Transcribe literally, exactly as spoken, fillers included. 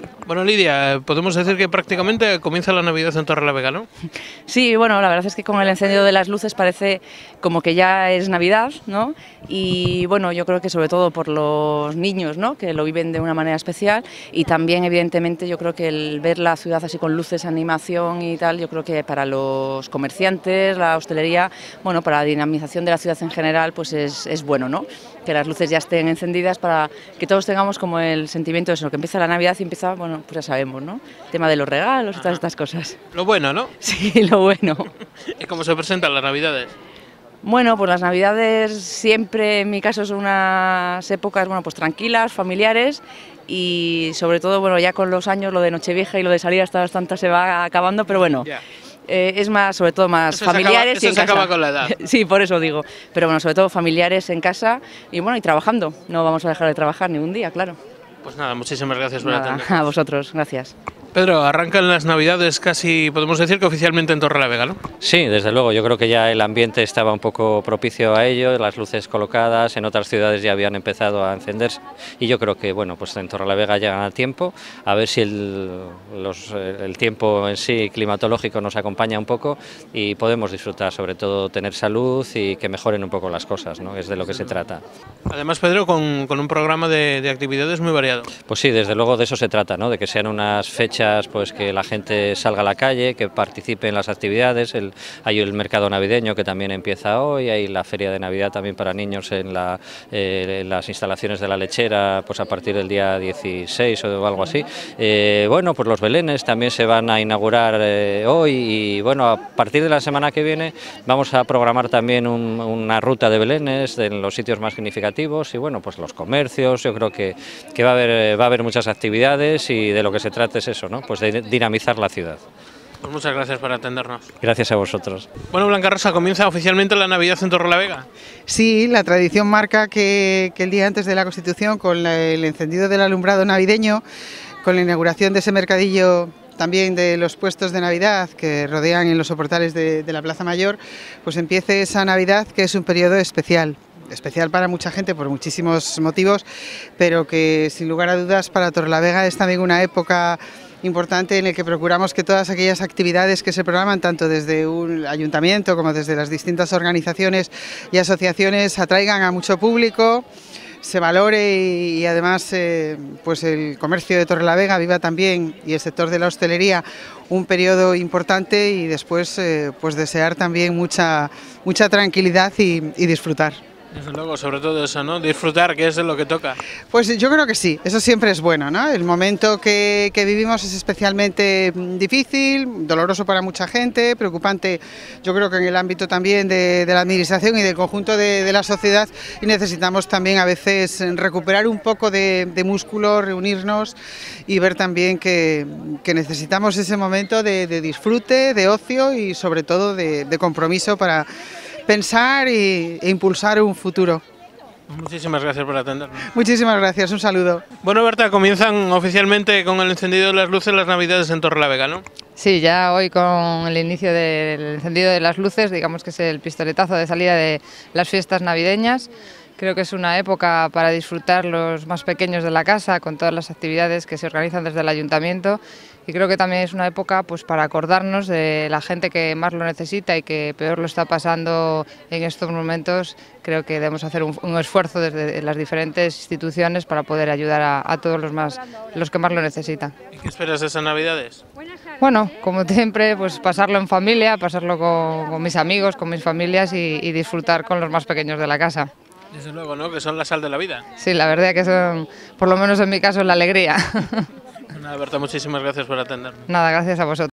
Bueno, Lidia, podemos decir que prácticamente comienza la Navidad en Torrelavega, ¿no? Sí, bueno, la verdad es que con el encendido de las luces parece como que ya es Navidad, ¿no? Y bueno, yo creo que sobre todo por los niños, ¿no? Que lo viven de una manera especial, y también evidentemente yo creo que el ver la ciudad así con luces, animación y tal, yo creo que para los comerciantes, la hostelería, bueno, para la dinamización de la ciudad en general, pues es, es bueno, ¿no? Que las luces ya estén encendidas para que todos tengamos como el sentimiento de eso, que empieza la Navidad y empieza, bueno, pues ya sabemos, ¿no? El tema de los regalos y todas estas cosas. Lo bueno, ¿no? Sí, lo bueno. ¿Y cómo se presentan las Navidades? Bueno, pues las Navidades siempre, en mi caso, son unas épocas, bueno, pues tranquilas, familiares, y sobre todo, bueno, ya con los años lo de Nochevieja y lo de salir hasta bastante se va acabando, pero bueno. Ya. Eh, es más, sobre todo más Eso familiares se acaba, eso y en se casa. acaba con la edad. Sí, por eso digo. Pero bueno, sobre todo familiares en casa y bueno, y trabajando. No vamos a dejar de trabajar ningún día, claro. Pues nada, muchísimas gracias por Nada, atender. a vosotros, gracias. Pedro, arrancan las Navidades casi, podemos decir que oficialmente en Torrelavega, ¿no? Sí, desde luego, yo creo que ya el ambiente estaba un poco propicio a ello, las luces colocadas, en otras ciudades ya habían empezado a encenderse, y yo creo que bueno, pues en Torrelavega llegan a tiempo, a ver si el, los, el tiempo en sí climatológico nos acompaña un poco y podemos disfrutar, sobre todo tener salud y que mejoren un poco las cosas, ¿no? Es de lo que se trata. Además, Pedro, con, con un programa de, de actividades muy variado. Pues sí, desde luego de eso se trata, ¿no? De que sean unas fechas pues que la gente salga a la calle, que participe en las actividades. El, hay el mercado navideño que también empieza hoy, hay la feria de Navidad también para niños en, la, eh, en las instalaciones de la lechera, pues a partir del día dieciséis o algo así. Eh, bueno, pues los belenes también se van a inaugurar eh, hoy, y bueno, a partir de la semana que viene vamos a programar también un, una ruta de belenes en los sitios más significativos, y bueno, pues los comercios, yo creo que, que va a haber, va a haber muchas actividades, y de lo que se trata es eso, ¿no? Pues de dinamizar la ciudad. Pues muchas gracias por atendernos. Gracias a vosotros. Bueno, Blanca Rosa, ¿comienza oficialmente la Navidad en Torrelavega? Sí, la tradición marca que, que el día antes de la Constitución, con la, el encendido del alumbrado navideño, con la inauguración de ese mercadillo también de los puestos de Navidad que rodean en los soportales de, de la Plaza Mayor, pues empiece esa Navidad, que es un periodo especial. Especial para mucha gente por muchísimos motivos, pero que sin lugar a dudas para Torrelavega es también una época importante en el que procuramos que todas aquellas actividades que se programan tanto desde un ayuntamiento como desde las distintas organizaciones y asociaciones atraigan a mucho público, se valore y, y además eh, pues el comercio de Torrelavega viva también, y el sector de la hostelería, un periodo importante, y después eh, pues desear también mucha, mucha tranquilidad y, y disfrutar. Desde luego, sobre todo eso, ¿no? Disfrutar, que es lo que toca. Pues yo creo que sí, eso siempre es bueno, ¿no? El momento que, que vivimos es especialmente difícil, doloroso para mucha gente, preocupante yo creo que en el ámbito también de, de la administración y del conjunto de, de la sociedad, y necesitamos también a veces recuperar un poco de, de músculo, reunirnos y ver también que, que necesitamos ese momento de, de disfrute, de ocio y sobre todo de, de compromiso para pensar y, e impulsar un futuro. Muchísimas gracias por atendernos. Muchísimas gracias, un saludo. Bueno, Berta, comienzan oficialmente con el encendido de las luces las Navidades en Torrelavega, ¿no? Sí, ya hoy con el inicio del encendido de las luces, digamos que es el pistoletazo de salida de las fiestas navideñas. Creo que es una época para disfrutar los más pequeños de la casa, con todas las actividades que se organizan desde el ayuntamiento, y creo que también es una época pues para acordarnos de la gente que más lo necesita y que peor lo está pasando en estos momentos. Creo que debemos hacer un, un esfuerzo desde las diferentes instituciones para poder ayudar a, a todos los, más, los que más lo necesitan. ¿Y qué esperas de esas Navidades? Bueno, como siempre, pues pasarlo en familia, pasarlo con, con mis amigos, con mis familias y, y disfrutar con los más pequeños de la casa. Desde luego, ¿no? Que son la sal de la vida. Sí, la verdad que son, por lo menos en mi caso, la alegría. Nada, Berta, muchísimas gracias por atendernos. Nada, gracias a vosotros.